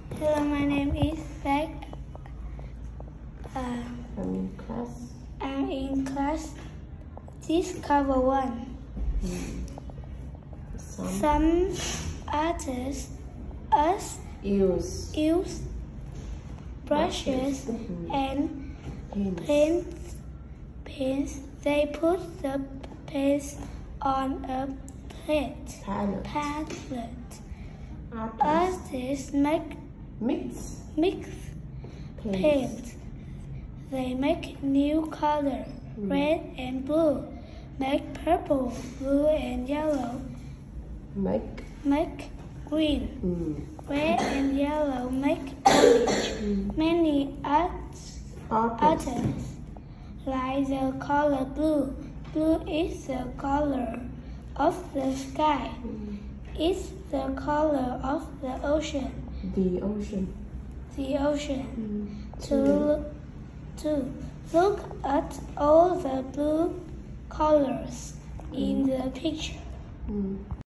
Hello, my name is Bách. I'm in class Discover 1. Some artists use brushes and paints. They put the paints on a palette. Artists mix paint. They make new color, red and blue. Make purple, blue and yellow. Make green. Red and yellow make orange. Many artists like the color blue. Blue is the color of the sky. It's the color of the ocean. The ocean. To look at all the blue colors in the picture.